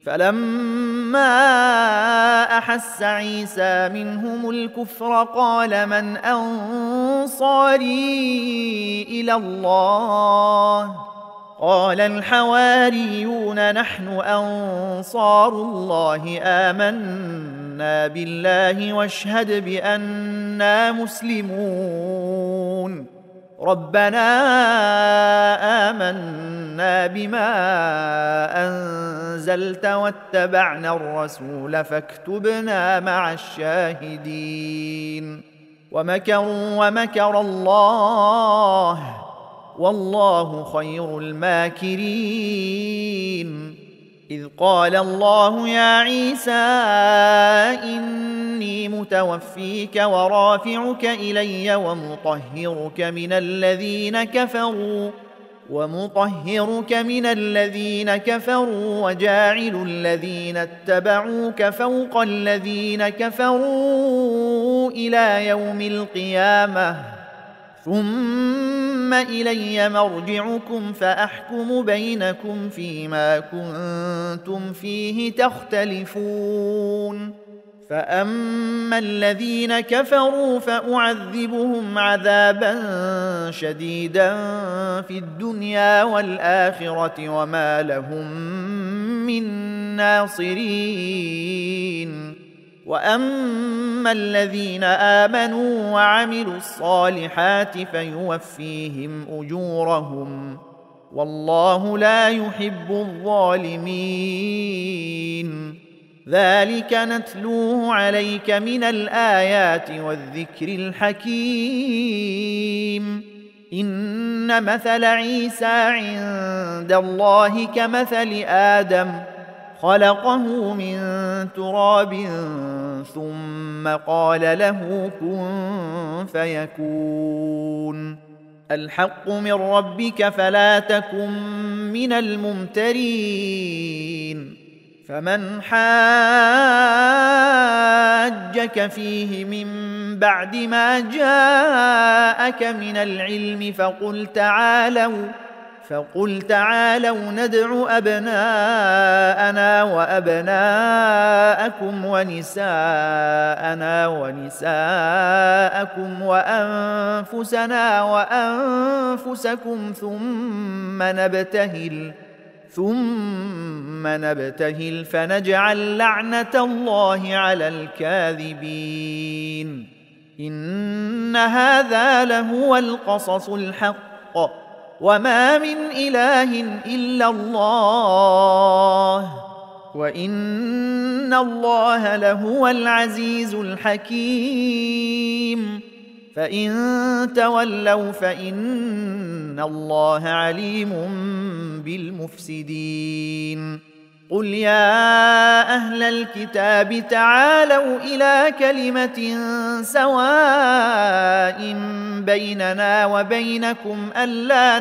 فلما أحس عيسى منهم الكفر قال من أنصاري إلى الله قال الحواريون نحن أنصار الله آمنا بالله واشهد بأننا مسلمون ربنا آمنا بما أنزلت واتبعنا الرسول فاكتبنا مع الشاهدين ومكروا ومكر الله والله خير الماكرين إذ قال الله يا عيسى إني متوفيك ورافعك إلي ومطهرك من الذين كفروا وجاعل الذين اتبعوك فوق الذين كفروا إلى يوم القيامة ثم إلي مرجعكم فأحكم بينكم فيما كنتم فيه تختلفون فأما الذين كفروا فأعذبهم عذابا شديدا في الدنيا والآخرة وما لهم من ناصرين وأما الذين آمنوا وعملوا الصالحات فيوفيهم أجورهم والله لا يحب الظالمين ذلك نتلوه عليك من الآيات والذكر الحكيم إن مثل عيسى عند الله كمثل آدم خلقه من تراب ثم قال له كن فيكون الحق من ربك فلا تكن من الممترين فمن حاجك فيه من بعد ما جاءك من العلم فقل تعالوا ندع أبناءنا وأبناءكم ونساءنا ونساءكم وأنفسنا وأنفسكم ثم نبتهل فنجعل لعنة الله على الكاذبين إن هذا لهو القصص الحق وما من إله إلا الله وإن الله لهو العزيز الحكيم فإن تولوا فإن الله عليم بالمفسدين قل يا أهل الكتاب تعالوا إلى كلمة سواء بيننا وبينكم ألا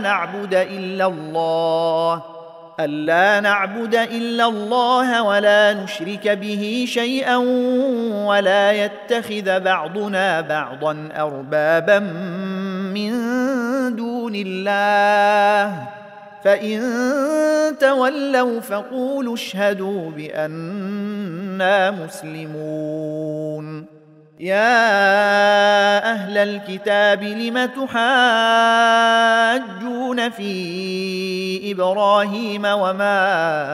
نعبد إلا الله ولا نشرك به شيئا ولا يتخذ بعضنا بعضا أربابا من دون الله فإن تولوا فقولوا اشهدوا بأننا مسلمون يا أهل الكتاب لم تحاجون في إبراهيم وما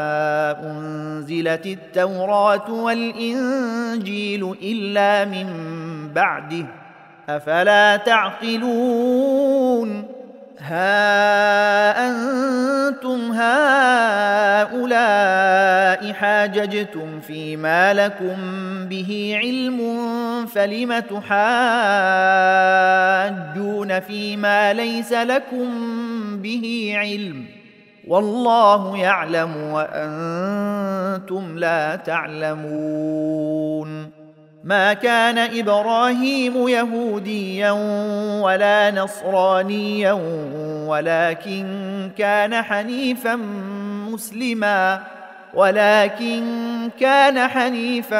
أنزلت التوراة والإنجيل إلا من بعده أفلا تعقلون ها أنتم هؤلاء حاججتم فيما لكم به علم فلم تحاجون فيما ليس لكم به علم والله يعلم وأنتم لا تعلمون ما كان إبراهيم يهوديا ولا نصرانيا ولكن كان حنيفا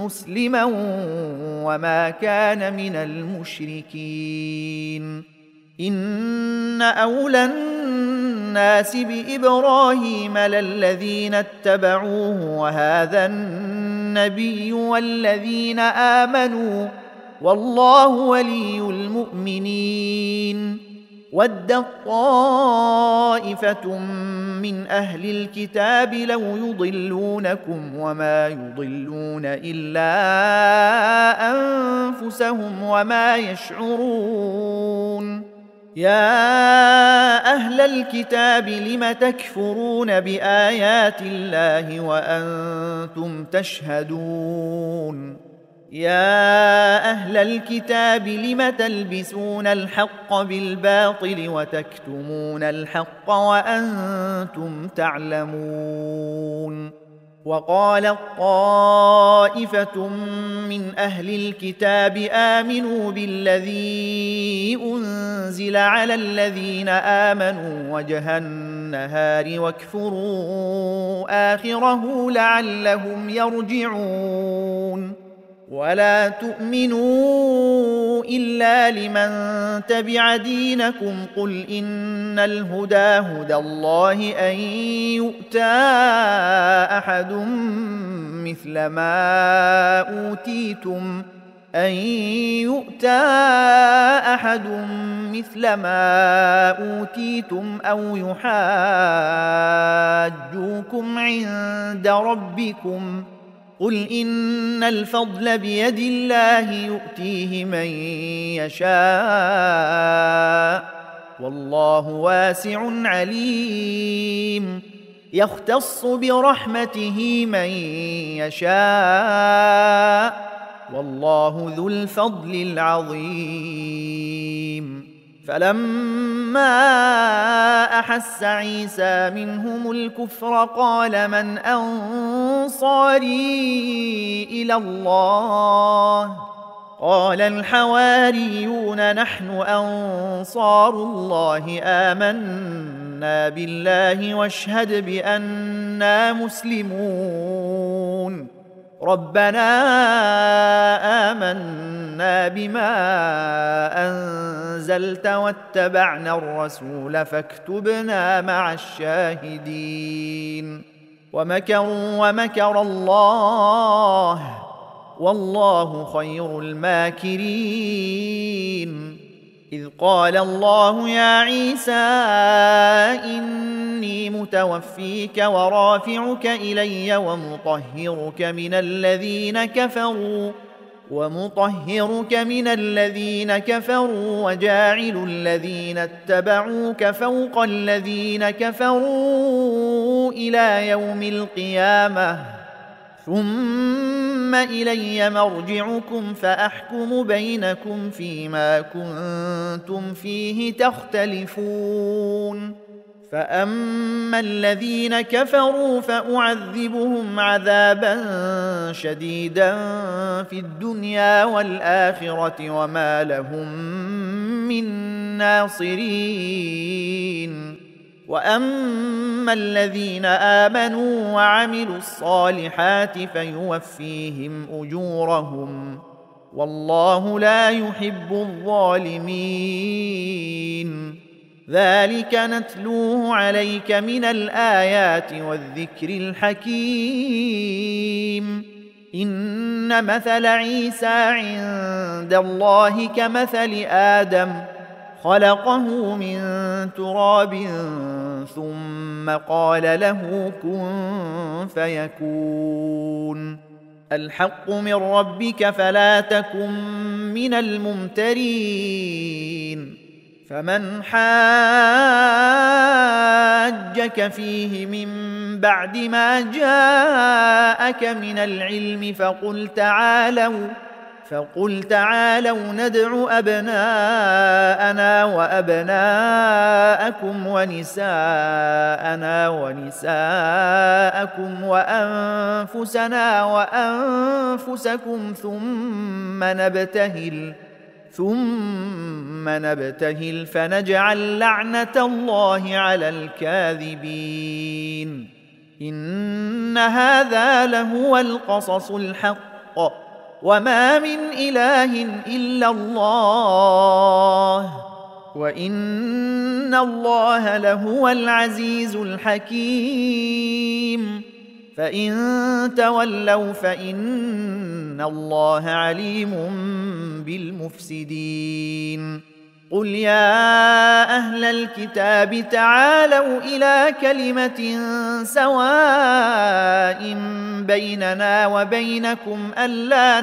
مسلما وما كان من المشركين إن أولى الناس بإبراهيم للذين اتبعوه وهذا النبي والذين آمنوا والله ولي المؤمنين. ودت طائفة من أهل الكتاب لو يضلونكم وما يضلون إلا أنفسهم وما يشعرون. يا أهل الكتاب لم تكفرون بآيات الله وأنتم تشهدون. يا أهل الكتاب لم تلبسون الحق بالباطل وتكتمون الحق وأنتم تعلمون. وقالت طائفة من أهل الكتاب آمنوا بالذي أنزل على الذين آمنوا وجه النهار واكفروا آخره لعلهم يرجعون. ولا تؤمنوا إلا لمن تبع دينكم قل إن الهدى هدى الله أن يؤتى أحد مثل ما أوتيتم أو يحاجوكم عند ربكم قل إن الفضل بيد الله يؤتيه من يشاء والله واسع عليم. يختص برحمته من يشاء والله ذو الفضل العظيم. فلما أحس عيسى منهم الكفر قال من أنصاري إلى الله قال الحواريون نحن أنصار الله آمنا بالله واشهد بأننا مسلمون. ربنا آمنا بما أنزلت واتبعنا الرسول فاكتبنا مع الشاهدين. ومكروا ومكر الله والله خير الماكرين. إذ قال الله يا عيسى إني متوفيك ورافعك إلي ومطهرك من الذين كفروا وجاعل الذين اتبعوك فوق الذين كفروا إلى يوم القيامة ثم إلي مرجعكم فأحكم بينكم فيما كنتم فيه تختلفون. فأما الذين كفروا فأعذبهم عذابا شديدا في الدنيا والآخرة وما لهم من ناصرين. وأما الذين آمنوا وعملوا الصالحات فيوفيهم أجورهم والله لا يحب الظالمين. ذلك نتلوه عليك من الآيات والذكر الحكيم. إن مثل عيسى عند الله كمثل آدم خلقه من تراب ثم قال له كن فيكون. الحق من ربك فلا تكن من الممترين. فمن حاجك فيه من بعد ما جاءك من العلم فقل تعالوا ندع أبناءنا وأبناءكم ونساءنا ونساءكم وأنفسنا وأنفسكم ثم نبتهل فنجعل لعنة الله على الكاذبين. إن هذا لهو القصص الحق وما من إله إلا الله وإن الله لهو العزيز الحكيم. فإن تولوا فإن الله عليم بالمفسدين. قل يا أهل الكتاب تعالوا إلى كلمة سواء بيننا وبينكم ألا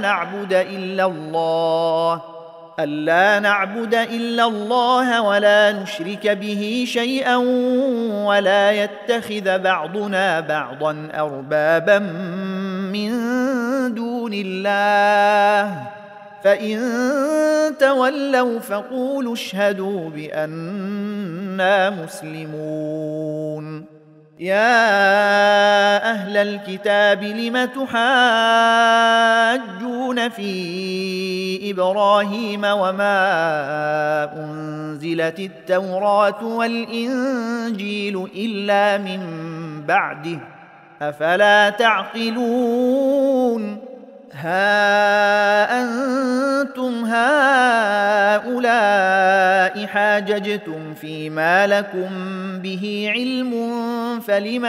نعبد إلا الله ولا نشرك به شيئا ولا يتخذ بعضنا بعضا أربابا من دون الله. فإن تولوا فقولوا اشهدوا بأننا مسلمون. يا أهل الكتاب لم تحاجون في إبراهيم وما أنزلت التوراة والإنجيل إلا من بعده أفلا تعقلون. ها أنتم هؤلاء حاججتم فيما لكم به علم فلم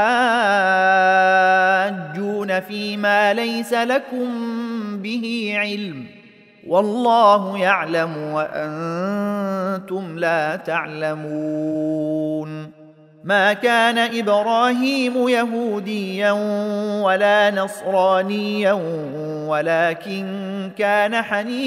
تحاجون فيما ليس لكم به علم والله يعلم وأنتم لا تعلمون. ما كان إبراهيم يهوديا ولا نصرانيا ولكن كان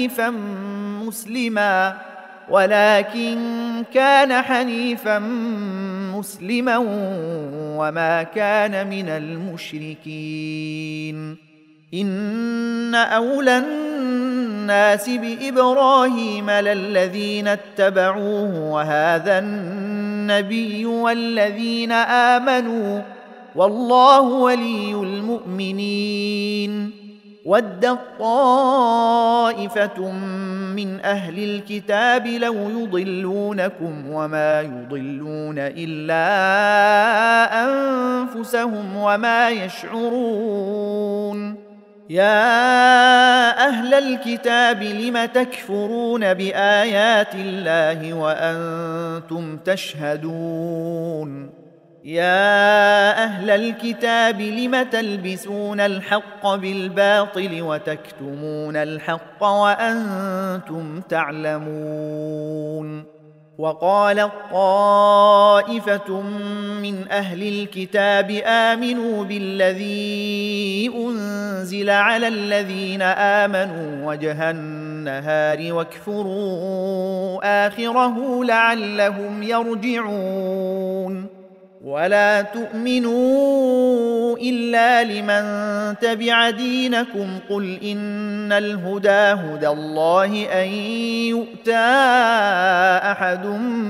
حنيفا مسلما وما كان من المشركين. إن أولى الناس بإبراهيم للذين اتبعوه وهذا النبي والذين آمنوا والله ولي المؤمنين. ودت طائفة من أهل الكتاب لو يضلونكم وما يضلون إلا أنفسهم وما يشعرون. يا أهل الكتاب لم تكفرون بآيات الله وأنتم تشهدون. يا أهل الكتاب لم تلبسون الحق بالباطل وتكتمون الحق وأنتم تعلمون. وقالت طائفة من أهل الكتاب آمنوا بالذي أنزل على الذين آمنوا وجه النهار واكفروا آخره لعلهم يرجعون. ولا تؤمنوا إلا لمن تبع دينكم قل إن الهدى هدى الله أن يؤتى أحد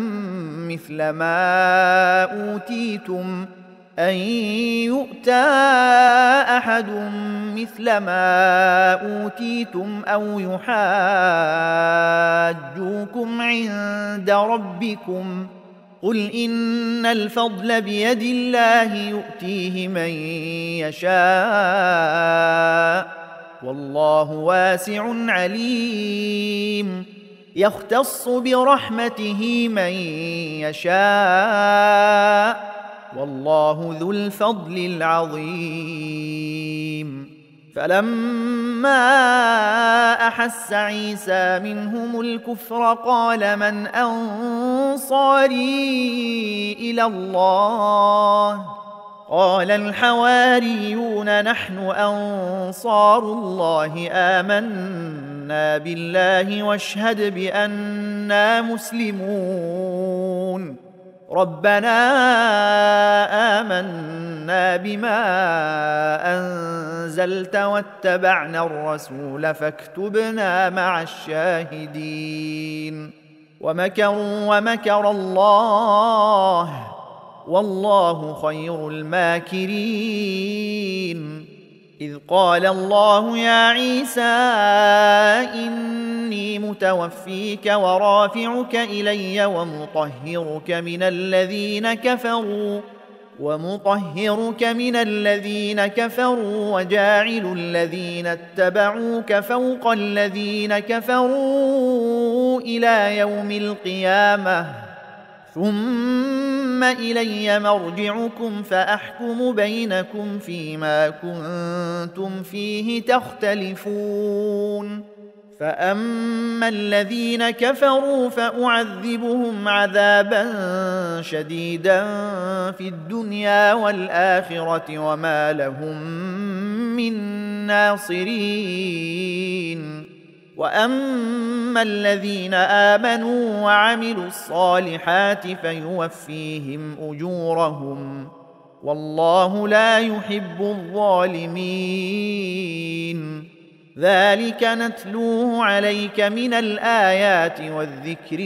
مثل ما أوتيتم أو يحاجوكم عند ربكم قل إن الفضل بيد الله يؤتيه من يشاء والله واسع عليم. يختص برحمته من يشاء والله ذو الفضل العظيم. فلما أحس عيسى منهم الكفر قال من أنصاري إلى الله قال الحواريون نحن أنصار الله آمنا بالله واشهد بأننا مسلمون. ربنا آمنا بما أنزلت واتبعنا الرسول فاكتبنا مع الشاهدين. ومكروا ومكر الله والله خير الماكرين. إذ قال الله يا عيسى إني متوفيك ورافعك إلي ومطهرك من الذين كفروا ومطهرك من الذين كفروا وجاعل الذين اتبعوك فوق الذين كفروا إلى يوم القيامة ثم إلي مرجعكم فأحكم بينكم فيما كنتم فيه تختلفون فأما الذين كفروا فأعذبهم عذابا شديدا في الدنيا والآخرة وما لهم من ناصرين وأما الذين آمنوا وعملوا الصالحات فيوفيهم أجورهم والله لا يحب الظالمين ذلك نتلوه عليك من الآيات والذكر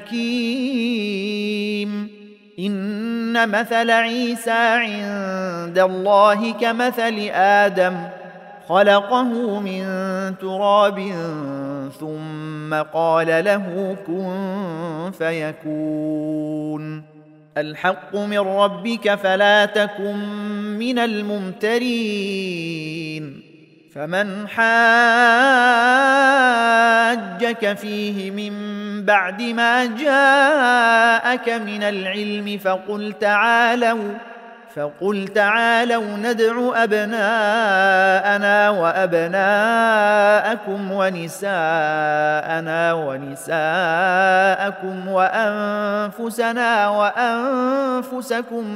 الحكيم إن مثل عيسى عند الله كمثل آدم خلقه من تراب ثم قال له كن فيكون الحق من ربك فلا تكن من الممترين فمن حاجك فيه من بعد ما جاءك من العلم فقل تعالوا ندع أبناءنا وأبناءكم ونساءنا ونساءكم وأنفسنا وأنفسكم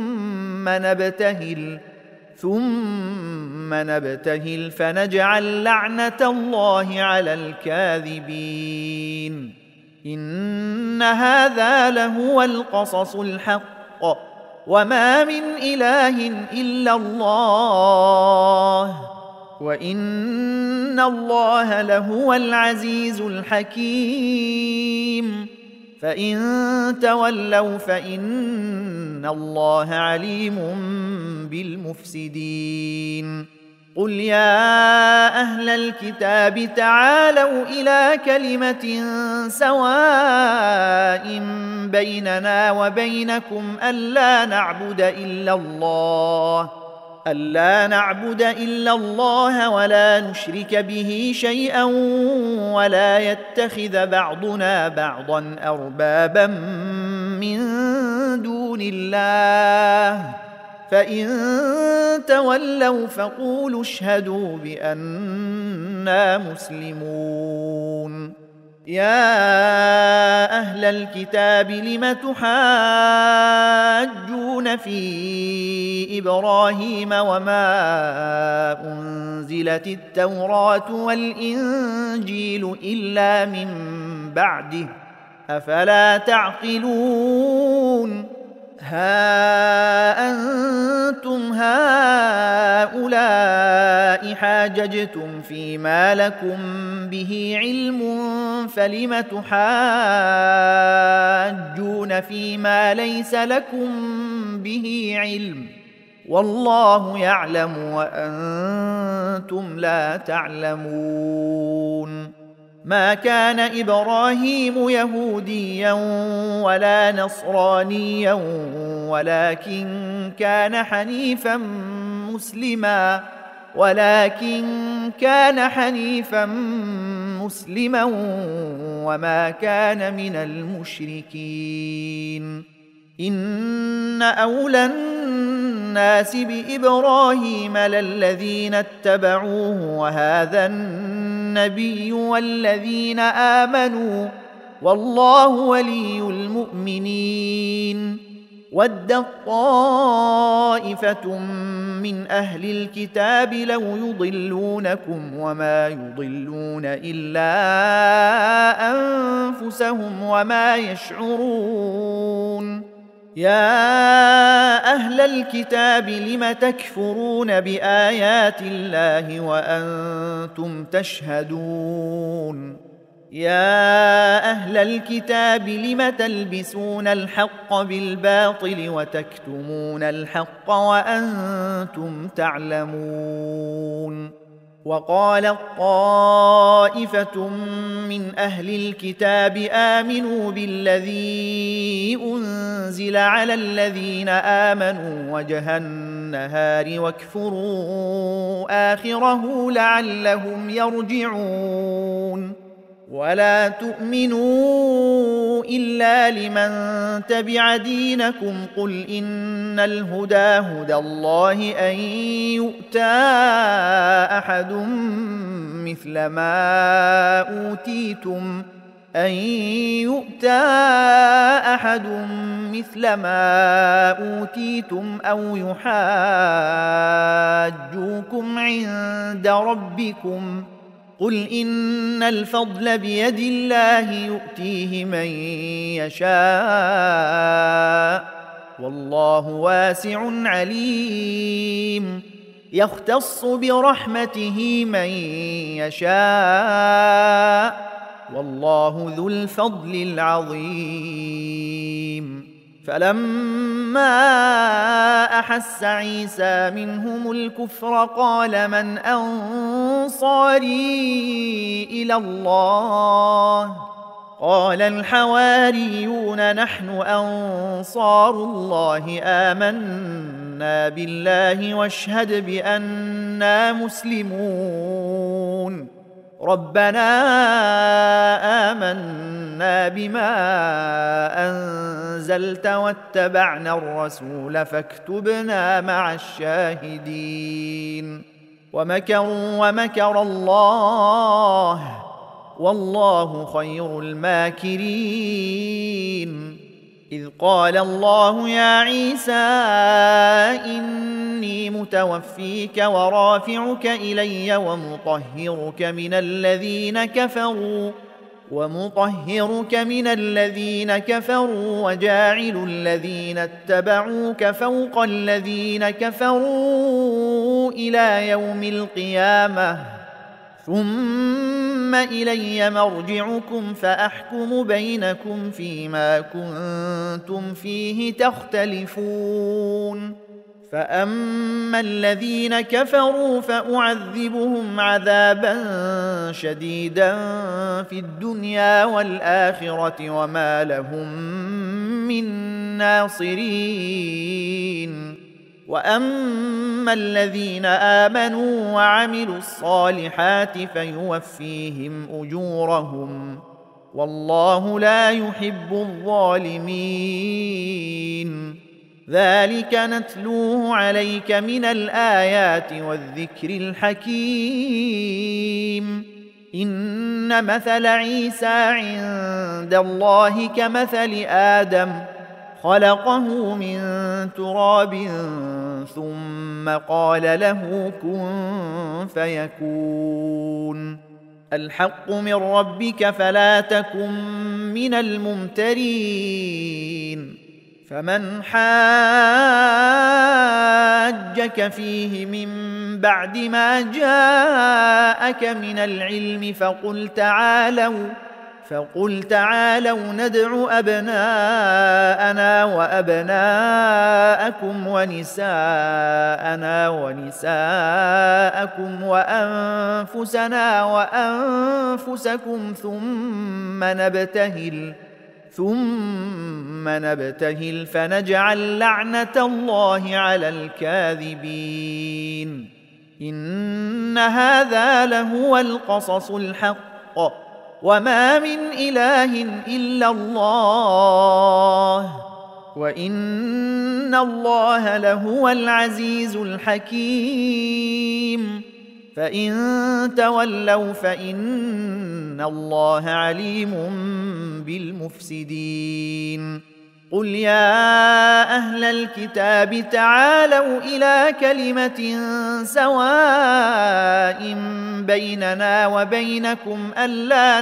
ثم نبتهل فنجعل لعنة الله على الكاذبين إن هذا لهو القصص الحق وما من إله إلا الله وإن الله لهو العزيز الحكيم فإن تولوا فإن الله عليم بالمفسدين قل يا أهل الكتاب تعالوا إلى كلمة سواء بيننا وبينكم ألا نعبد إلا الله ولا نشرك به شيئا ولا يتخذ بعضنا بعضا أربابا من دون الله فإن تولوا فقولوا اشهدوا بأننا مسلمون يا أهل الكتاب لم تحاجون في إبراهيم وما أنزلت التوراة والإنجيل إلا من بعده أفلا تعقلون ها أنتم هؤلاء حاججتم فيما لكم به علم فلم تحاجون فيما ليس لكم به علم والله يعلم وأنتم لا تعلمون ما كان إبراهيم يهوديا ولا نصرانيا ولكن كان حنيفا مسلما وما كان من المشركين إن أولى الناس بإبراهيم للذين اتبعوه وهذا النبي والذين آمنوا والله ولي المؤمنين ودت طائفة من أهل الكتاب لو يضلونكم وما يضلون إلا أنفسهم وما يشعرون يا أهل الكتاب لم تكفرون بآيات الله وأنتم تشهدون يا أهل الكتاب لم تلبسون الحق بالباطل وتكتمون الحق وأنتم تعلمون وقالت طائفة من أهل الكتاب آمنوا بالذي أنزل على الذين آمنوا وجه النهار واكفروا آخره لعلهم يرجعون ولا تؤمنوا إلا لمن تبع دينكم قل إن الهدى هدى الله أن يؤتى أحد مثل ما أوتيتم أو يحاجوكم عند ربكم قل إن الفضل بيد الله يؤتيه من يشاء والله واسع عليم يختص برحمته من يشاء والله ذو الفضل العظيم فلما أحس عيسى منهم الكفر قال من أنصاري إلى الله قال الحواريون نحن أنصار الله آمنا بالله واشهد بأننا مسلمون ربنا آمنا بما أنزلت واتبعنا الرسول فاكتبنا مع الشاهدين ومكروا ومكر الله والله خير الماكرين إذ قال الله يا عيسى إني متوفيك ورافعك إلي ومطهرك من الذين كفروا وجاعل الذين اتبعوك فوق الذين كفروا إلى يوم القيامة ثم إلي مرجعكم فأحكم بينكم فيما كنتم فيه تختلفون فأما الذين كفروا فأعذبهم عذابا شديدا في الدنيا والآخرة وما لهم من ناصرين وأما الذين آمنوا وعملوا الصالحات فيوفيهم أجورهم والله لا يحب الظالمين ذلك نتلوه عليك من الآيات والذكر الحكيم إن مثل عيسى عند الله كمثل آدم خلقه من تراب ثم قال له كن فيكون الحق من ربك فلا تكن من الممترين فمن حاجك فيه من بعد ما جاءك من العلم فقل تعالوا ندع أبناءنا وأبناءكم ونساءنا ونساءكم وأنفسنا وأنفسكم ثم نبتهل فنجعل لعنة الله على الكاذبين إن هذا لهو القصص الحق وما من إله إلا الله وإن الله لهو العزيز الحكيم فإن تولوا فإن الله عليم بالمفسدين قل يا أهل الكتاب تعالوا إلى كلمة سواء بيننا وبينكم ألا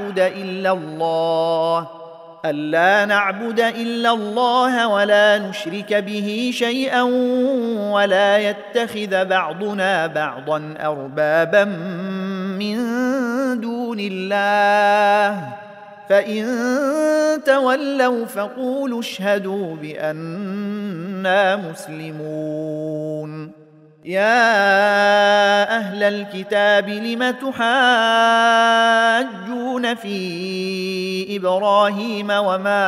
نعبد إلا الله ولا نشرك به شيئا ولا يتخذ بعضنا بعضا أربابا من دون الله فإن تولوا فقولوا اشهدوا بأننا مسلمون يا أهل الكتاب لم تحاجون في إبراهيم وما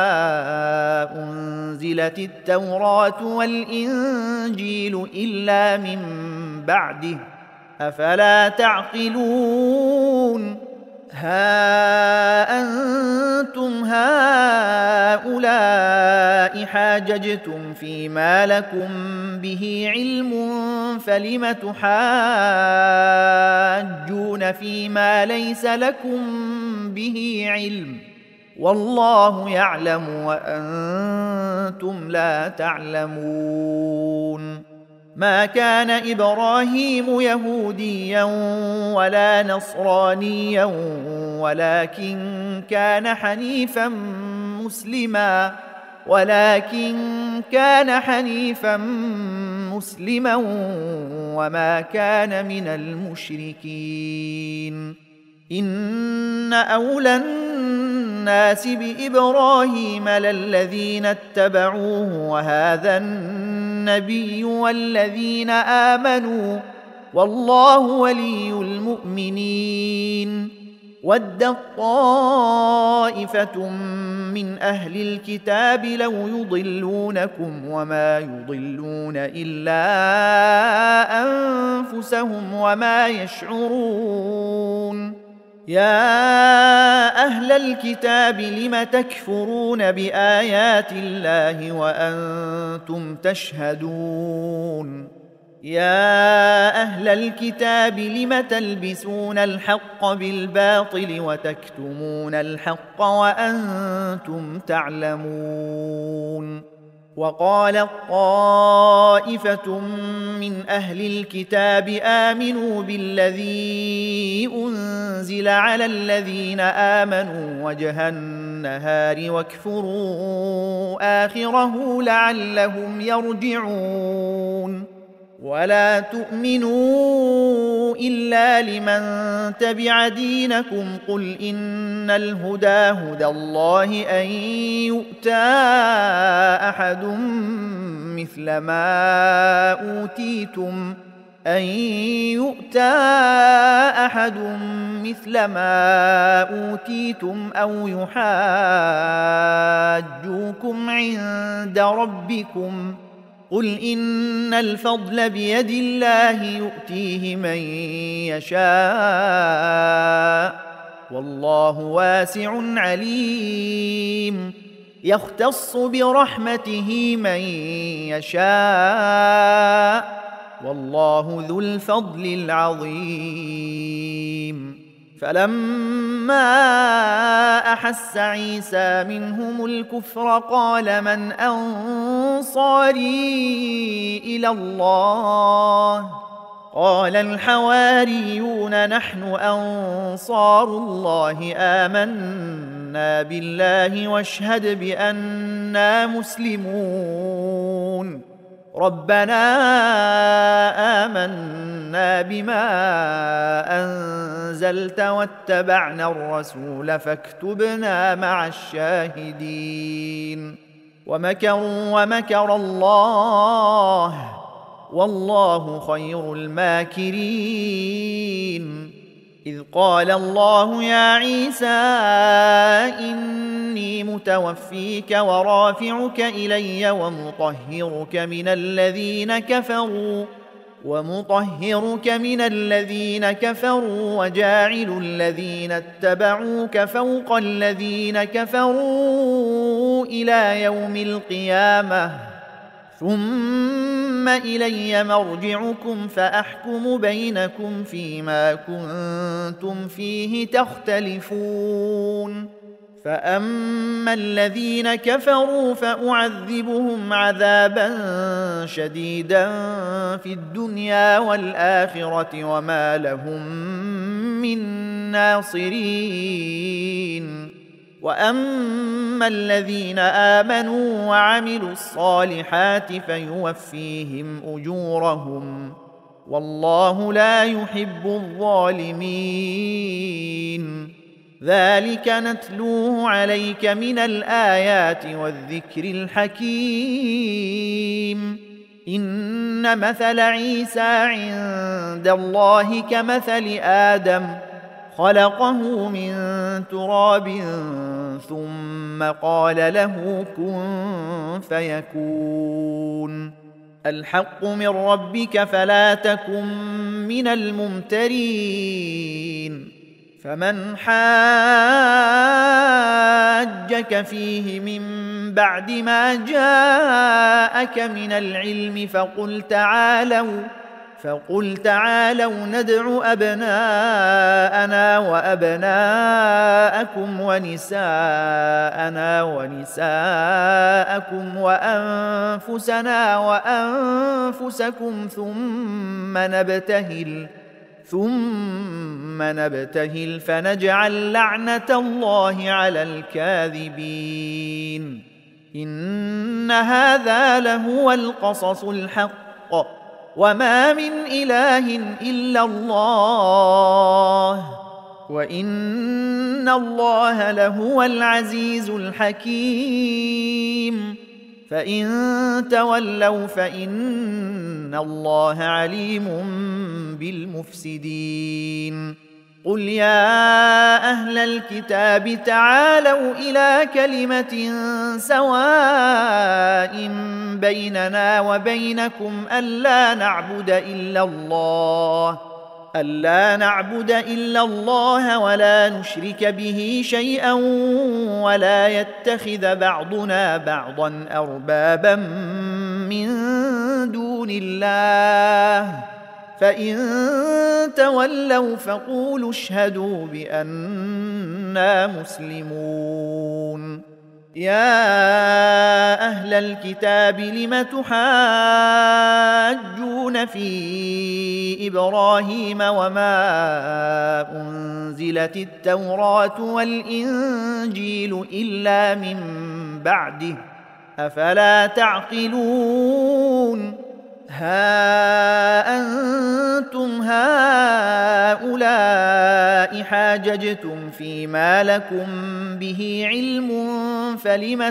أنزلت التوراة والإنجيل إلا من بعده أفلا تعقلون ها أنتم هؤلاء حاججتم فيما لكم به علم فلم تحاجون فيما ليس لكم به علم والله يعلم وأنتم لا تعلمون ما كان إبراهيم يهوديا ولا نصرانيا ولكن كان حنيفا مسلما وما كان من المشركين إن أولى الناس بإبراهيم للذين اتبعوه وهذا النبي والذين آمنوا والله ولي المؤمنين ودت طائفة من أهل الكتاب لو يضلونكم وما يضلون إلا أنفسهم وما يشعرون يا أهل الكتاب لم تكفرون بآيات الله وأنتم تشهدون يا أهل الكتاب لم تلبسون الحق بالباطل وتكتمون الحق وأنتم تعلمون وقالت طائفة من أهل الكتاب آمنوا بالذي أنزل على الذين آمنوا وجه النهار واكفروا آخره لعلهم يرجعون ولا تؤمنوا إلا لمن تبع دينكم قل إن الهدى هدى الله أن يؤتى أحد مثل ما أوتيتم أو يحاجوكم عند ربكم قل إن الفضل بيد الله يؤتيه من يشاء والله واسع عليم يختص برحمته من يشاء والله ذو الفضل العظيم فلما أحس عيسى منهم الكفر قال من أنصاري إلى الله قال الحواريون نحن أنصار الله آمنا بالله واشهد بأننا مسلمون ربنا آمنا بما أنزلت واتبعنا الرسول فاكتبنا مع الشاهدين ومكروا ومكر الله والله خير الماكرين إذ قال الله يا عيسى إني متوفيك ورافعك إلي ومطهرك من الذين كفروا وجاعل الذين اتبعوك فوق الذين كفروا إلى يوم القيامة ثم إلي مرجعكم فأحكم بينكم فيما كنتم فيه تختلفون فأما الذين كفروا فأعذبهم عذابا شديدا في الدنيا والآخرة وما لهم من ناصرين وأما الذين آمنوا وعملوا الصالحات فيوفيهم أجورهم والله لا يحب الظالمين ذلك نتلوه عليك من الآيات والذكر الحكيم إن مثل عيسى عند الله كمثل آدم خلقه من تراب ثم قال له كن فيكون الحق من ربك فلا تكن من الممترين فمن حاجك فيه من بعد ما جاءك من العلم فقل تعالوا ندع أبناءنا وأبناءكم ونساءنا ونساءكم وأنفسنا وأنفسكم ثم نبتهل فنجعل لعنة الله على الكاذبين إن هذا لهو القصص الحق وما من إله إلا الله وإن الله لهو العزيز الحكيم فإن تولوا فإن الله عليم بالمفسدين قل يا أهل الكتاب تعالوا إلى كلمة سواء بيننا وبينكم ألا نعبد إلا الله ولا نشرك به شيئا ولا يتخذ بعضنا بعضا أربابا من دون الله فإن تولوا فقولوا اشهدوا بأننا مسلمون يا أهل الكتاب لم تحاجون في إبراهيم وما أنزلت التوراة والإنجيل إلا من بعده أفلا تعقلون ها أنتم هؤلاء حاججتم فيما لكم به علم فلم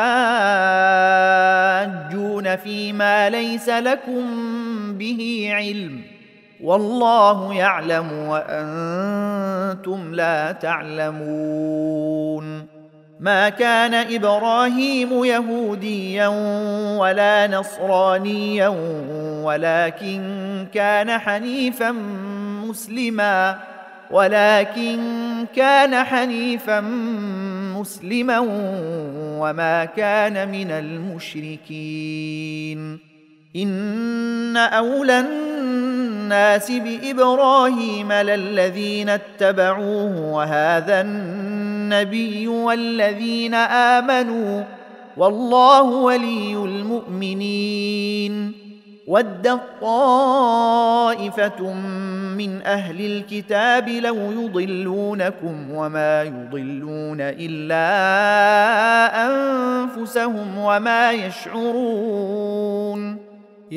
تحاجون فيما ليس لكم به علم والله يعلم وأنتم لا تعلمون ما كان إبراهيم يهوديا ولا نصرانيا ولكن كان حنيفا مسلما وما كان من المشركين إن أولى الناس بإبراهيم للذين اتبعوه وهذا النبي والذين آمنوا والله ولي المؤمنين ودت طائفة من أهل الكتاب لو يضلونكم وما يضلون إلا أنفسهم وما يشعرون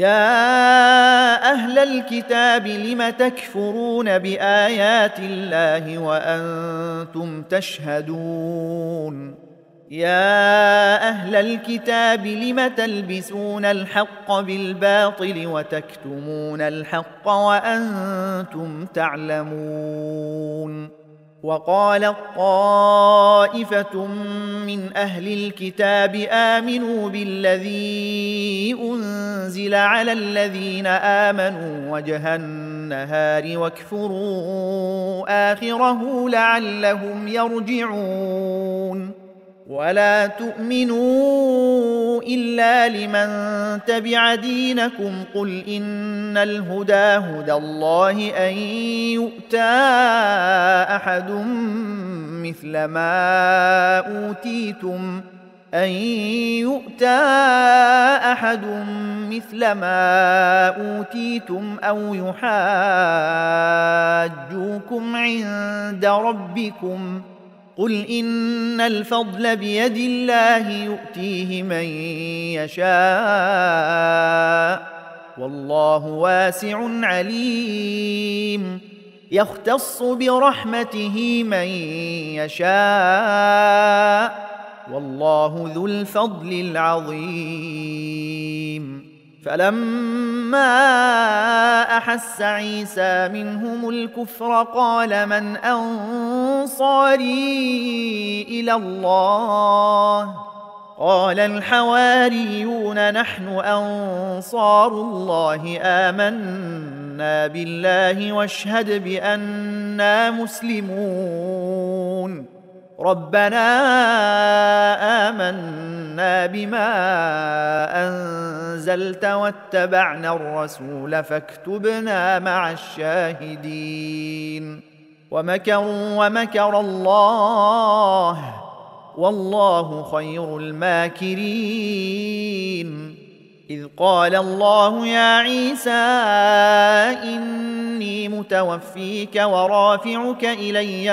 يا أهل الكتاب لم تكفرون بآيات الله وأنتم تشهدون يا أهل الكتاب لم تلبسون الحق بالباطل وتكتمون الحق وأنتم تعلمون وقالت طائفة من أهل الكتاب آمنوا بالذي أنزل على الذين آمنوا وجه النهار واكفروا آخره لعلهم يرجعون ولا تؤمنوا إلا لمن تبع دينكم قل إن الهدى هدى الله أن يؤتى أحد مثل ما أوتيتم أو يحاجوكم عند ربكم قل إن الفضل بيد الله يؤتيه من يشاء والله واسع عليم يختص برحمته من يشاء والله ذو الفضل العظيم فلما أحس عيسى منهم الكفر قال من أنصاري إلى الله قال الحواريون نحن أنصار الله آمنا بالله واشهد بأننا مسلمون ربنا آمنا بما أنزلت واتبعنا الرسول فاكتبنا مع الشاهدين ومكروا ومكر الله والله خير الماكرين إذ قال الله يا عيسى إني متوفيك ورافعك إلي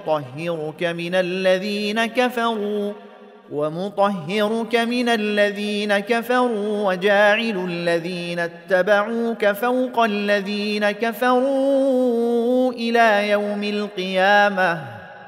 ومطهرك من الذين كفروا وجاعل الذين اتبعوك فوق الذين كفروا إلى يوم القيامة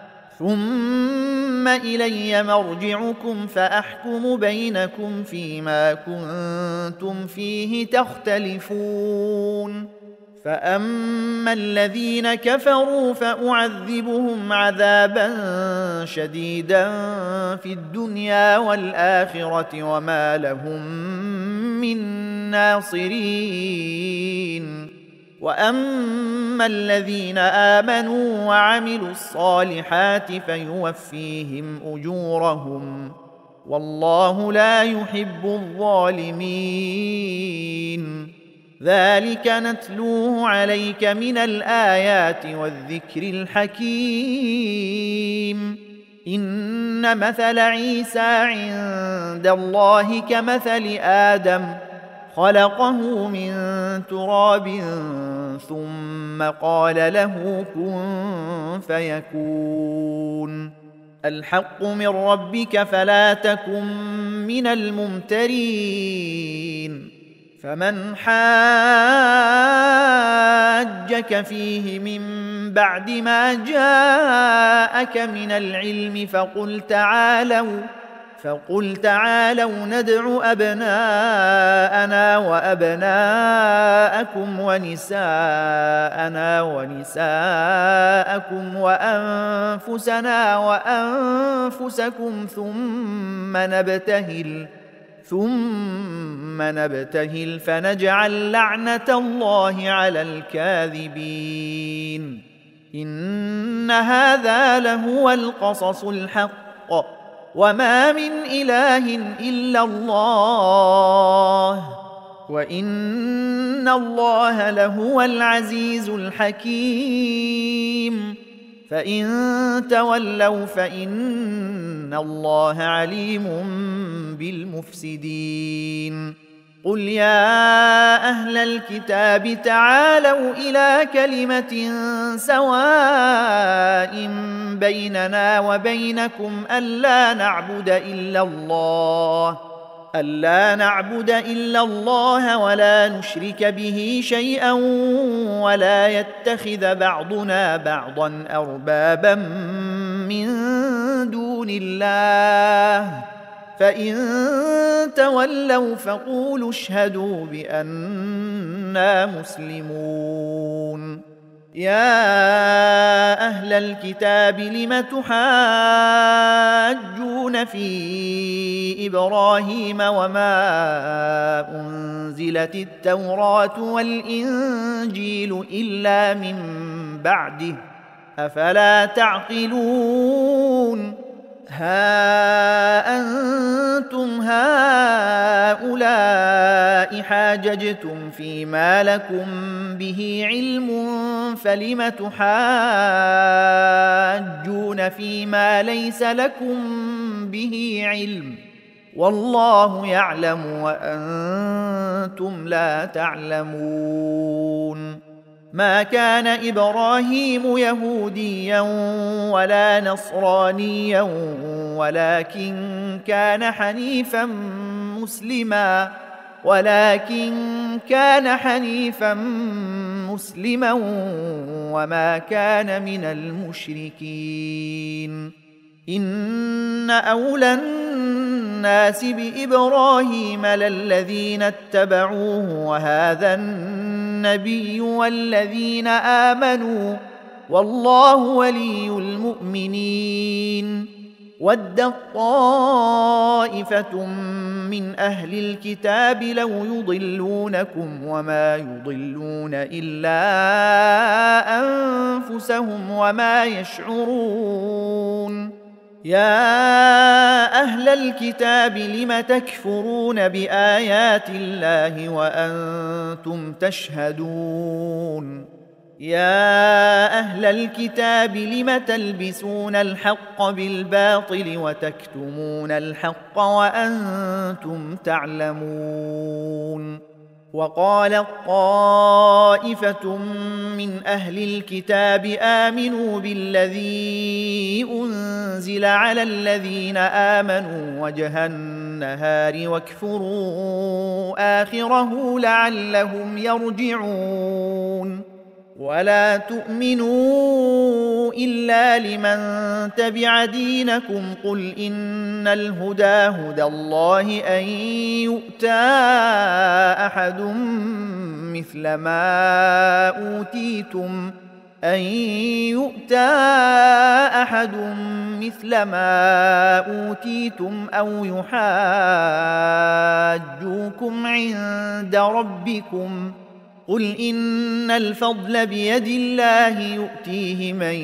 ثم إلي مرجعكم فأحكم بينكم فيما كنتم فيه تختلفون فأما الذين كفروا فأعذبهم عذابا شديدا في الدنيا والآخرة وما لهم من ناصرين وأما الذين آمنوا وعملوا الصالحات فيوفيهم أجورهم والله لا يحب الظالمين ذلك نتلوه عليك من الآيات والذكر الحكيم إن مثل عيسى عند الله كمثل آدم خلقه من تراب ثم قال له كن فيكون الحق من ربك فلا تكن من الممترين فمن حاجك فيه من بعد ما جاءك من العلم فقل تعالوا ندع أبناءنا وأبناءكم ونساءنا ونساءكم وأنفسنا وأنفسكم ثم نبتهل فنجعل لعنة الله على الكاذبين إن هذا لهو القصص الحق وما من إله إلا الله وإن الله لهو العزيز الحكيم فإن تولوا فإن الله عليم بالمفسدين قل يا أهل الكتاب تعالوا إلى كلمة سواء بيننا وبينكم ألا نعبد إلا الله ولا نشرك به شيئا ولا يتخذ بعضنا بعضا أربابا من دون الله فإن تولوا فقولوا اشهدوا بأننا مسلمون يا أهل الكتاب لم تحاجون في إبراهيم وما أنزلت التوراة والإنجيل إلا من بعده أفلا تعقلون ها أنتم هؤلاء حاججتم فيما لكم به علم فلم تحاجون فيما ليس لكم به علم والله يعلم وأنتم لا تعلمون ما كان إبراهيم يهوديا ولا نصرانيا ولكن كان حنيفا مسلما وما كان من المشركين إن أولى الناس بإبراهيم للذين اتبعوه وهذا النبي والذين آمنوا والله ولي المؤمنين. ودت طائفة من أهل الكتاب لو يضلونكم وما يضلون إلا أنفسهم وما يشعرون. يا أهل الكتاب لم تكفرون بآيات الله وأنتم تشهدون. يا أهل الكتاب لم تلبسون الحق بالباطل وتكتمون الحق وأنتم تعلمون. وقالت طائفة من أهل الكتاب آمنوا بالذي أنزل على الذين آمنوا وجه النهار واكفروا آخره لعلهم يرجعون. ولا تؤمنوا إلا لمن تبع دينكم قل إن الهدى هدى الله أن يؤتى أحد مثل ما أوتيتم أو يحاجوكم عند ربكم قل إن الفضل بيد الله يؤتيه من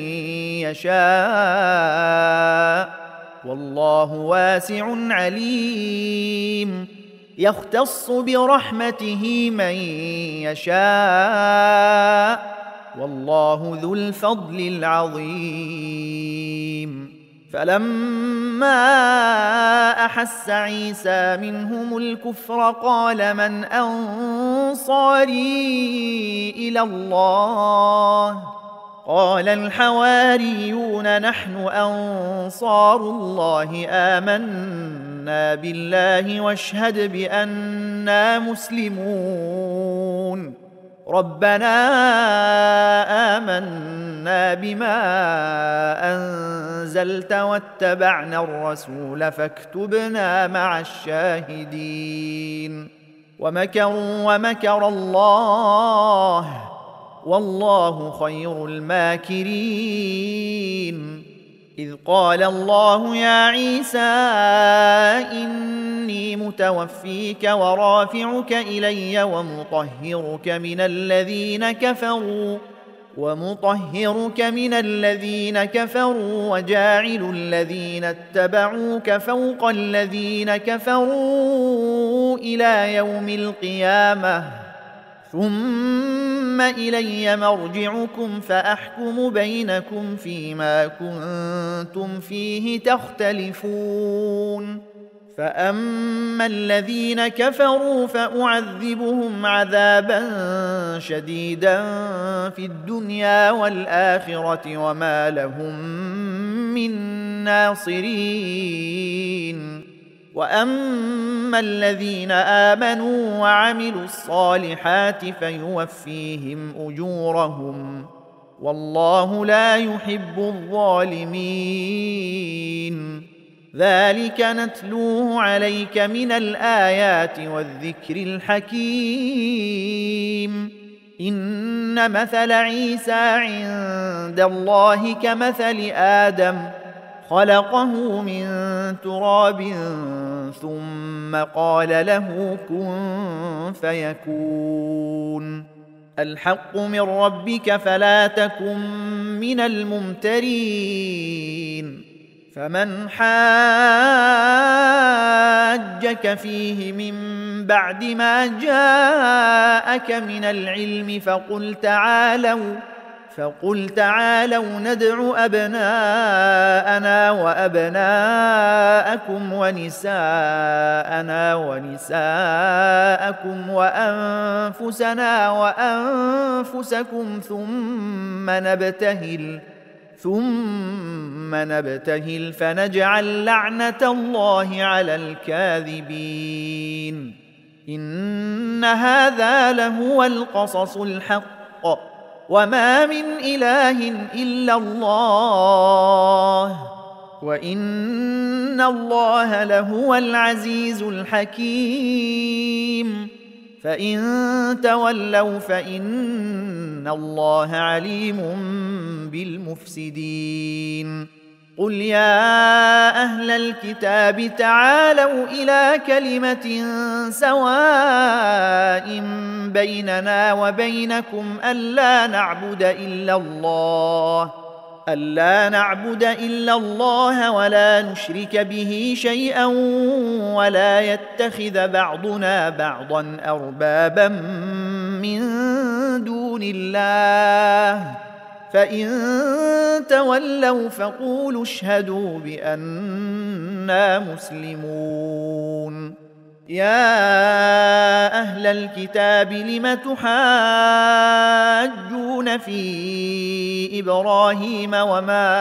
يشاء والله واسع عليم. يختص برحمته من يشاء والله ذو الفضل العظيم. فلما أحس عيسى منهم الكفر قال من أنصاري إلى الله قال الحواريون نحن أنصار الله آمنا بالله واشهد بأننا مسلمون. ربنا آمنا بما أنزلت واتبعنا الرسول فاكتبنا مع الشاهدين. ومكروا ومكر الله والله خير الماكرين. إذ قال الله يا عيسى إني متوفيك ورافعك إلي ومطهرك من الذين كفروا وجاعل الذين اتبعوك فوق الذين كفروا إلى يوم القيامة ثم إلي مرجعكم فأحكم بينكم فيما كنتم فيه تختلفون. فأما الذين كفروا فأعذبهم عذابا شديدا في الدنيا والآخرة وما لهم من ناصرين. وأما الذين آمنوا وعملوا الصالحات فيوفيهم أجورهم والله لا يحب الظالمين. ذلك نتلوه عليك من الآيات والذكر الحكيم. إن مثل عيسى عند الله كمثل آدم خلقه من تراب ثم قال له كن فيكون. الحق من ربك فلا تكن من الممترين. فمن حاجك فيه من بعد ما جاءك من العلم فقل تعالوا ندع أبناءنا وأبناءكم ونساءنا ونساءكم وأنفسنا وأنفسكم ثم نبتهل فنجعل لعنة الله على الكاذبين. إن هذا لهو القصص الحق وما من إله إلا الله وإن الله لهو العزيز الحكيم. فإن تولوا فإن الله عليم بالمفسدين. قل يا أهل الكتاب تعالوا إلى كلمة سواء بيننا وبينكم ألا نعبد إلا الله ولا نشرك به شيئا ولا يتخذ بعضنا بعضا أربابا من دون الله. فإن تولوا فقولوا اشهدوا بأننا مسلمون. يا أهل الكتاب لم تحاجون في إبراهيم وما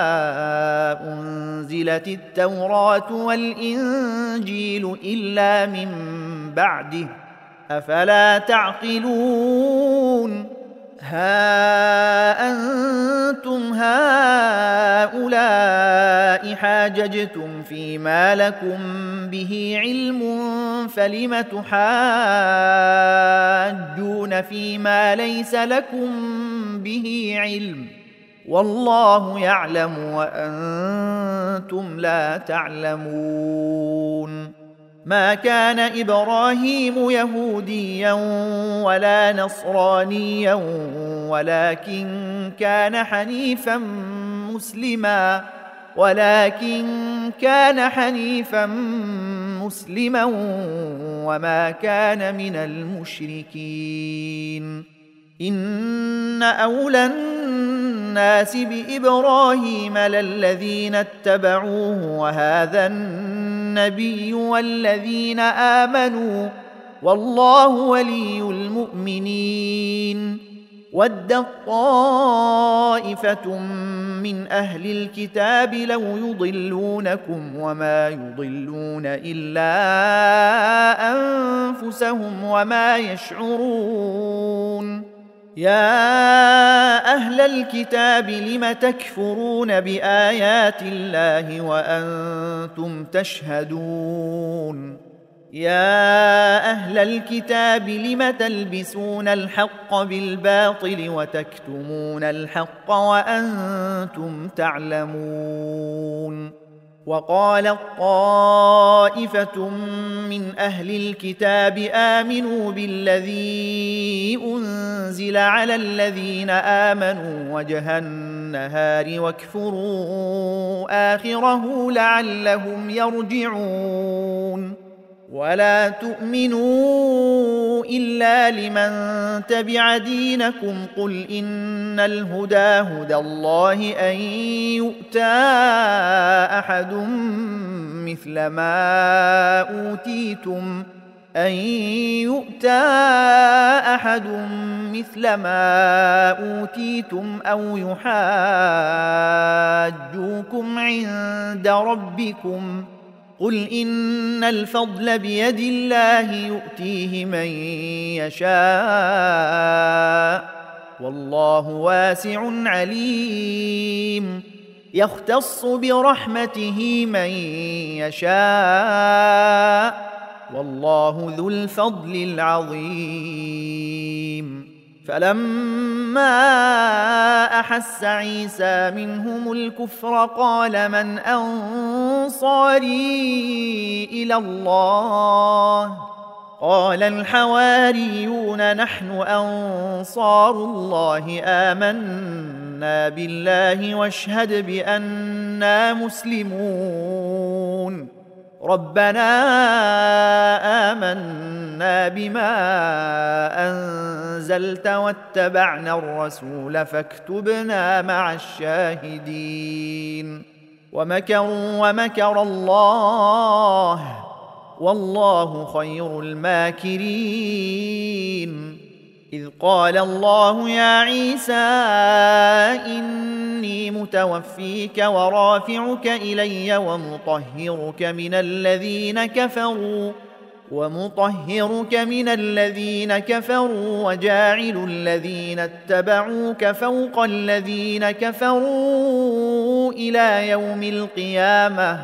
أنزلت التوراة والإنجيل إلا من بعده أفلا تعقلون. ها أنتم هؤلاء حاججتم فيما لكم به علم فلم تحاجون فيما ليس لكم به علم والله يعلم وأنتم لا تعلمون. ما كان إبراهيم يهوديا ولا نصرانيا ولكن كان حنيفا مسلما وما كان من المشركين. إن أولى الناس بإبراهيم للذين اتبعوه وهذا النبي والذين آمنوا والله ولي المؤمنين. ودت طائفة من أهل الكتاب لو يضلونكم وما يضلون إلا أنفسهم وما يشعرون. يا أهل الكتاب لم تكفرون بآيات الله وأنتم تشهدون. يا أهل الكتاب لم تلبسون الحق بالباطل وتكتمون الحق وأنتم تعلمون. وقالت طائفة من أهل الكتاب آمنوا بالذي أنزل على الذين آمنوا وجه النهار واكفروا آخره لعلهم يرجعون. ولا تؤمنوا إلا لمن تبع دينكم قل إن الهدى هدى الله أن يؤتى أحد مثل ما أوتيتم أو يحاجوكم عند ربكم قل إن الفضل بيد الله يؤتيه من يشاء والله واسع عليم. يختص برحمته من يشاء والله ذو الفضل العظيم. فلما أحس عيسى منهم الكفر قال من أنصاري إلى الله قال الحواريون نحن أنصار الله آمنا بالله واشهد بأننا مسلمون. ربنا آمنا بما أنزلت واتبعنا الرسول فاكتبنا مع الشاهدين. ومكروا ومكر الله والله خير الماكرين. إذ قال الله يا عيسى إني متوفيك ورافعك إلي ومطهرك من الذين كفروا وجاعل الذين اتبعوك فوق الذين كفروا إلى يوم القيامة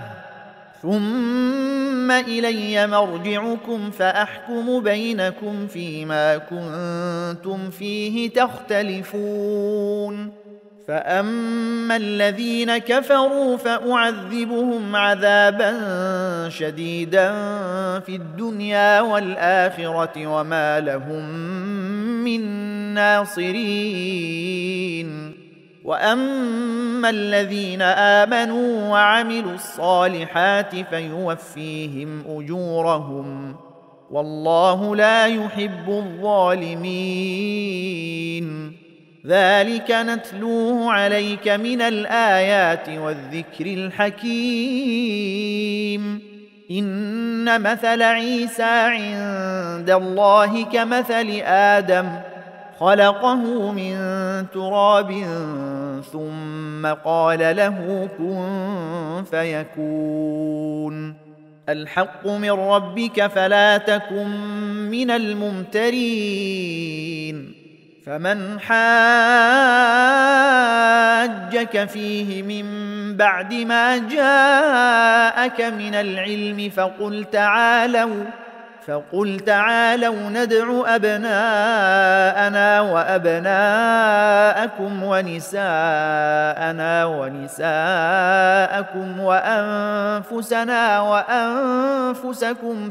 ثم إلي مرجعكم فأحكم بينكم فيما كنتم فيه تختلفون فأما الذين كفروا فأعذبهم عذابا شديدا في الدنيا والآخرة وما لهم من ناصرين وأما الذين آمنوا وعملوا الصالحات فيوفيهم أجورهم والله لا يحب الظالمين ذلك نتلوه عليك من الآيات والذكر الحكيم إن مثل عيسى عند الله كمثل آدم خلقه من تراب ثم قال له كن فيكون الحق من ربك فلا تكن من الممترين فمن حاجك فيه من بعد ما جاءك من العلم فقل تعالوا ندع أبناءنا وأبناءكم ونساءنا ونساءكم وأنفسنا وأنفسكم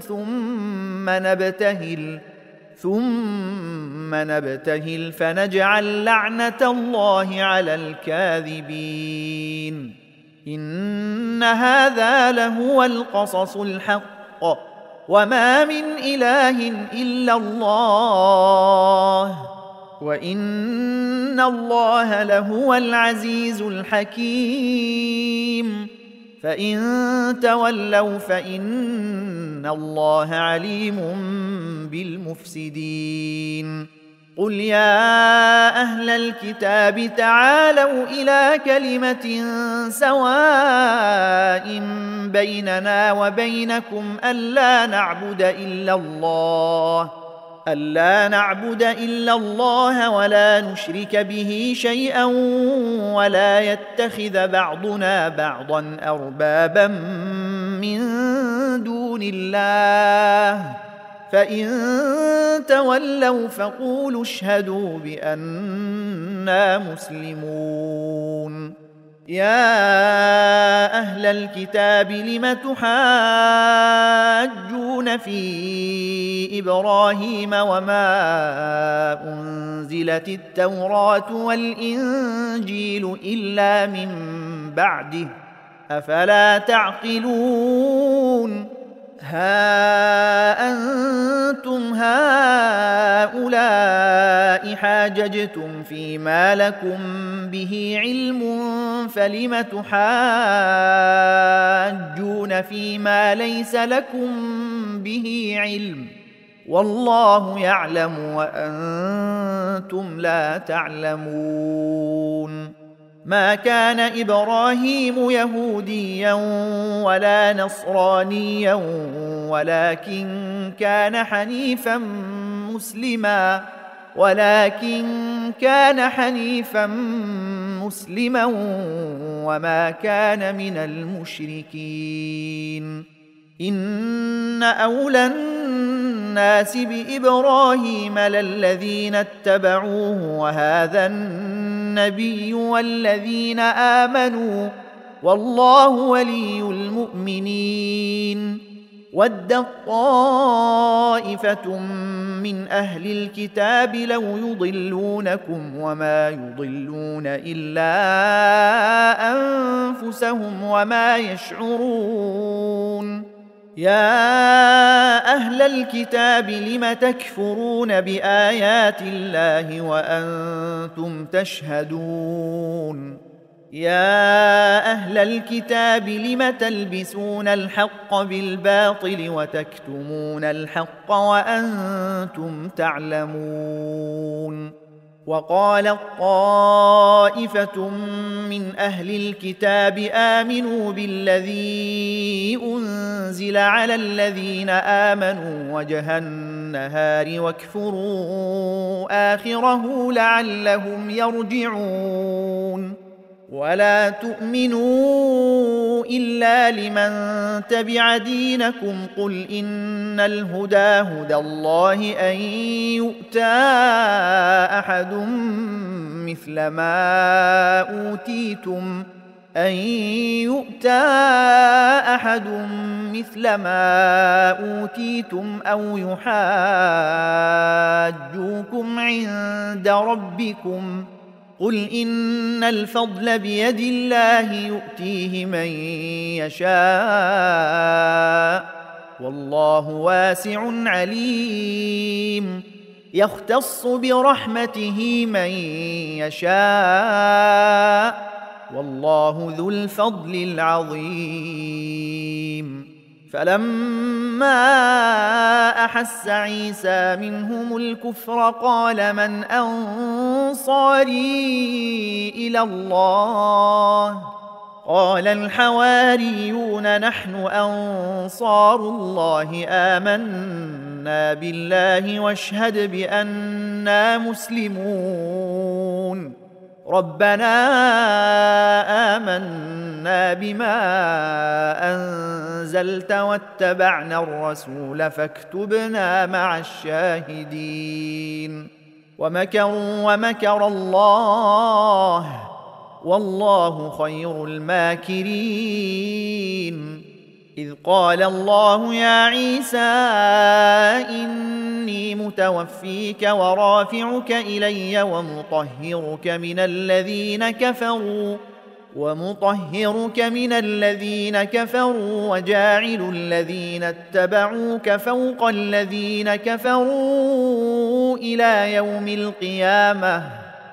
ثم نبتهل فنجعل لعنة الله على الكاذبين إن هذا لهو القصص الحق وما من إله إلا الله وإن الله لهو العزيز الحكيم فإن تولوا فإن الله عليم بالمفسدين قل يا أهل الكتاب تعالوا إلى كلمة سواء بيننا وبينكم ألا نعبد إلا الله ولا نشرك به شيئا ولا يتخذ بعضنا بعضا أربابا من دون الله فإن تولوا فقولوا اشهدوا بأننا مسلمون يا أهل الكتاب لم تحاجون في إبراهيم وما أنزلت التوراة والإنجيل إلا من بعده أفلا تعقلون ها أنتم هؤلاء حاججتم فيما لكم به علم فلم تحاجون فيما ليس لكم به علم والله يعلم وأنتم لا تعلمون ما كان إبراهيم يهوديا ولا نصرانيا ولكن كان حنيفا مسلما وما كان من المشركين إن أولى الناس بإبراهيم للذين اتبعوه وهذا النبي والذين آمنوا والله ولي المؤمنين ودت طائفة من أهل الكتاب لو يضلونكم وما يضلون إلا أنفسهم وما يشعرون يا أهل الكتاب لم تكفرون بآيات الله وأنتم تشهدون يا أهل الكتاب لم تلبسون الحق بالباطل وتكتمون الحق وأنتم تعلمون وقالت طائفة من أهل الكتاب آمنوا بالذي أنزل على الذين آمنوا وجه النهار واكفروا آخره لعلهم يرجعون ولا تؤمنوا إلا لمن تبع دينكم قل إن الهدى هدى الله أن يؤتى أحد مثل ما أوتيتم أو يحاجوكم عند ربكم قل إن الفضل بيد الله يؤتيه من يشاء والله واسع عليم يختص برحمته من يشاء والله ذو الفضل العظيم فلما أحس عيسى منهم الكفر قال من أنصاري إلى الله قال الحواريون نحن أنصار الله آمنا بالله واشهد بأننا مسلمون ربنا آمنا بما أنزلت واتبعنا الرسول فاكتبنا مع الشاهدين ومكروا ومكر الله والله خير الماكرين إذ قال الله يا عيسى إني متوفيك ورافعك إلي ومطهرك من الذين كفروا وجاعل الذين اتبعوك فوق الذين كفروا إلى يوم القيامة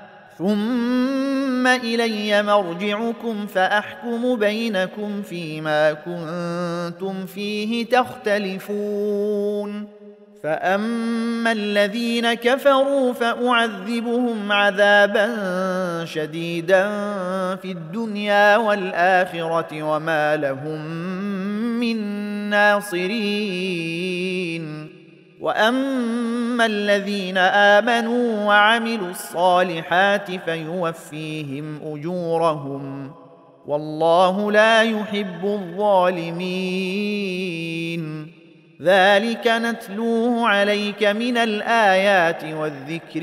ثم إلي مرجعكم فأحكم بينكم فيما كنتم فيه تختلفون فأما الذين كفروا فأعذبهم عذابا شديدا في الدنيا والآخرة وما لهم من ناصرين وأما الذين آمنوا وعملوا الصالحات فيوفيهم أجورهم والله لا يحب الظالمين ذلك نتلوه عليك من الآيات والذكر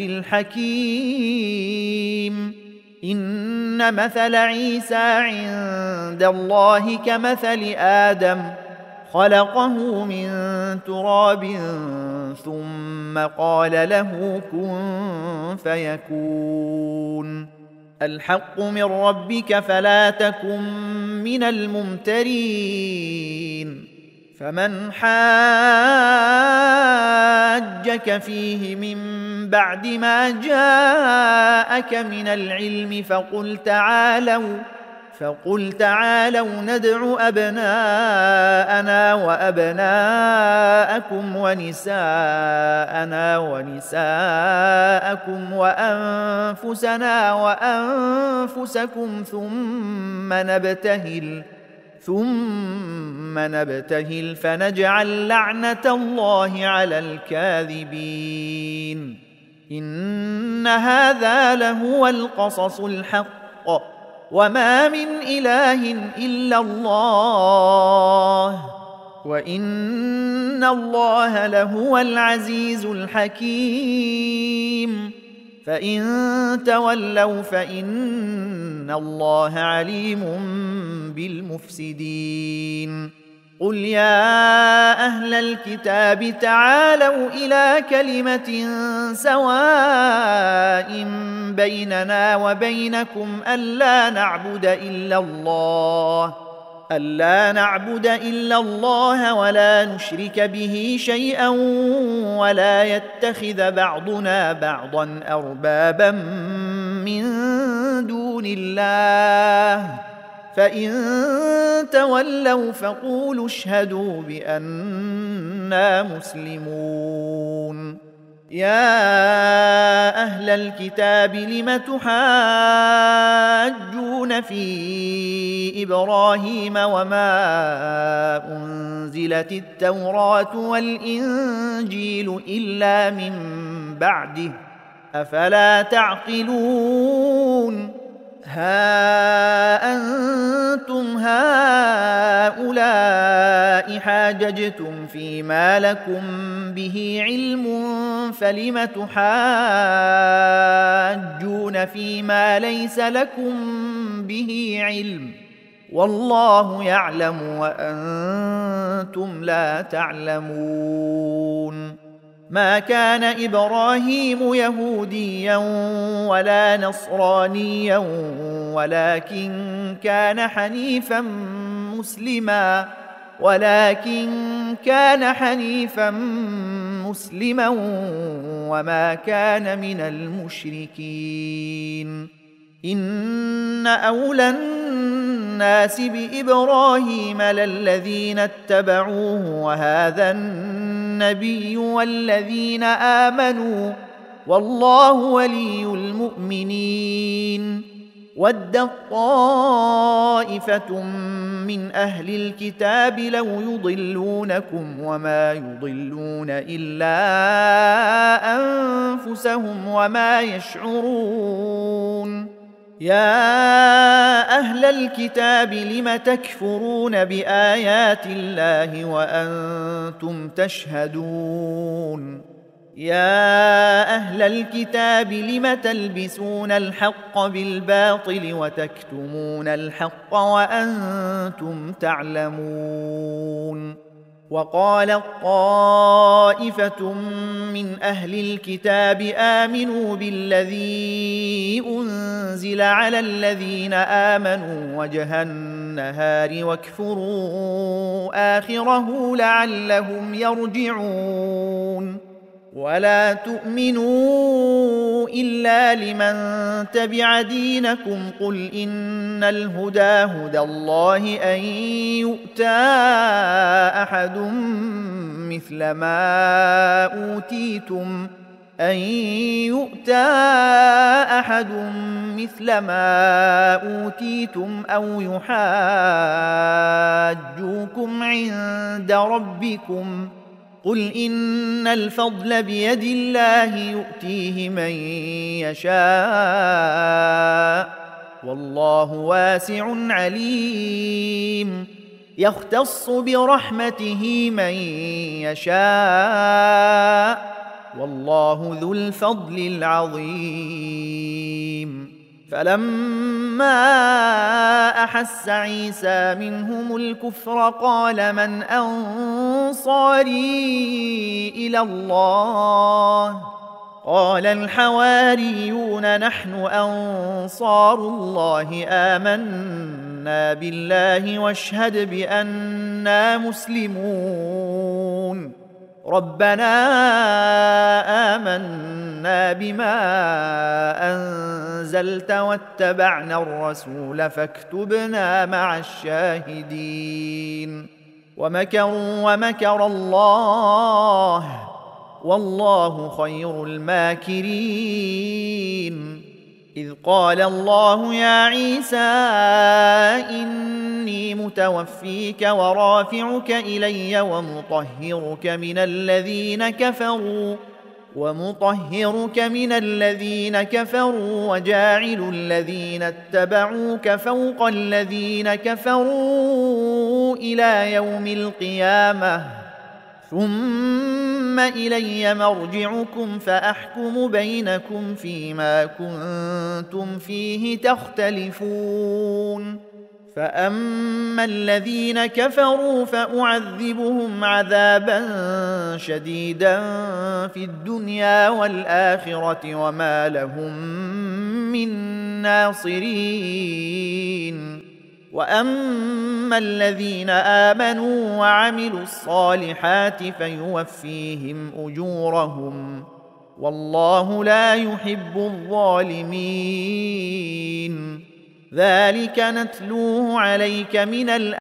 الحكيم إن مثل عيسى عند الله كمثل آدم خلقه من تراب ثم قال له كن فيكون الحق من ربك فلا تكن من الممترين فمن حاجك فيه من بعد ما جاءك من العلم فقل تعالوا ندع أبناءنا وأبناءكم ونساءنا ونساءكم وأنفسنا وأنفسكم ثم نبتهل فنجعل لعنة الله على الكاذبين إن هذا لهو القصص الحق وما من إله إلا الله وإن الله لهو العزيز الحكيم فإن تولوا فإن الله عليم بالمفسدين قل يا أهل الكتاب تعالوا إلى كلمة سواء بيننا وبينكم ألا نعبد إلا الله ولا نشرك به شيئا ولا يتخذ بعضنا بعضا أربابا من دون الله فإن تولوا فقولوا اشهدوا بأننا مسلمون يا أهل الكتاب لم تحاجون في إبراهيم وما أنزلت التوراة والإنجيل إلا من بعده أفلا تعقلون ها حاججتم فيما لكم به علم فلم تحاجون فيما ليس لكم به علم والله يعلم وأنتم لا تعلمون ما كان إبراهيم يهوديا ولا نصرانيا ولكن كان حنيفا مسلما وما كان من المشركين إن أولى الناس بإبراهيم للذين اتبعوه وهذا النبي والذين آمنوا والله ولي المؤمنين ودت طائفة من أهل الكتاب لو يضلونكم وما يضلون إلا أنفسهم وما يشعرون يا أهل الكتاب لم تكفرون بآيات الله وأنتم تشهدون يا أهل الكتاب لم تلبسون الحق بالباطل وتكتمون الحق وأنتم تعلمون وقالت طائفة من أهل الكتاب آمنوا بالذي أنزل على الذين آمنوا وجه النهار واكفروا آخره لعلهم يرجعون ولا تؤمنوا إلا لمن تبع دينكم قل إن الهدى هدى الله أن يؤتى أحد مثل ما أوتيتم أو يحاجوكم عند ربكم قل إن الفضل بيد الله يؤتيه من يشاء والله واسع عليم يختص برحمته من يشاء والله ذو الفضل العظيم فلما أحس عيسى منهم الكفر قال من أنصاري إلى الله قال الحواريون نحن أنصار الله آمنا بالله واشهد بأننا مسلمون ربنا آمنا بما أنزلت واتبعنا الرسول فاكتبنا مع الشاهدين ومكروا ومكر الله والله خير الماكرين إذ قال الله يا عيسى إني متوفيك ورافعك إلي ومطهرك من الذين كفروا وجاعل الذين اتبعوك فوق الذين كفروا إلى يوم القيامة ثم إلي مرجعكم فأحكم بينكم فيما كنتم فيه تختلفون فأما الذين كفروا فأعذبهم عذابا شديدا في الدنيا والآخرة وما لهم من ناصرين وأما الذين آمنوا وعملوا الصالحات فيوفيهم أجورهم والله لا يحب الظالمين ذلك نتلوه عليك من